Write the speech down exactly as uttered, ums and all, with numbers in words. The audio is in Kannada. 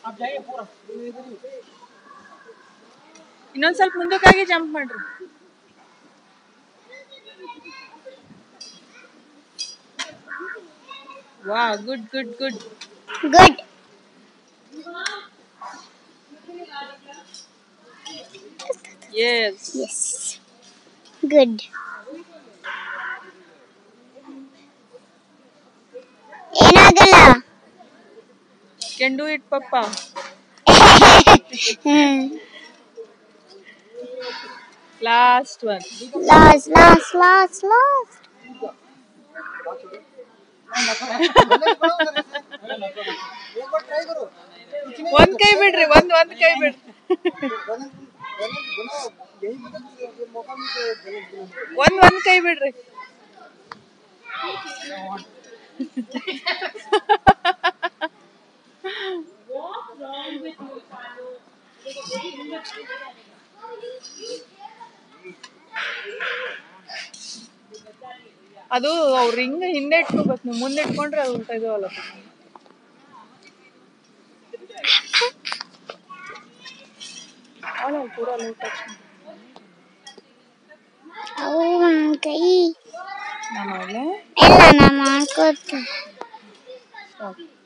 ಇನ್ನೊಂದ್ ಸ್ವಲ್ಪ ಮುಂದಕ್ಕಾಗಿ ಜಂಪ್ ಮಾಡ್ರಿ. ವಾ good good good good. Yes. Yes. Good. ಏನಾಗಲ್ಲ. Can do it, Papa. Last one. Last, last, last, last. ಒಂದ್ ಕೈ ಬಿಡ್ರಿ, ಒಂದ್ ಒಂದ್ ಕೈ ಬಿಡ್ರಿ. ಒಂದ್ ಒಂದ್ ಕೈ ಬಿಡ್ರಿ. ಅದು ಅವ್ರ ಹಿಂಗ ಹಿಂದೆ ಇಟ್ಕೋಬೇಕು, ನೀವು ಮುಂದೆ ಇಟ್ಕೊಂಡ್ರೆ ಅದು ಉಲ್ಟಾ ಇದವಲ್ಲ. ಅವಳು ಪೂರ ಲೂಟ್ ಅವು ಕೈ ನಾನು ಎಲ್ಲ ನಾ ಮಾಡ್ಕೊತ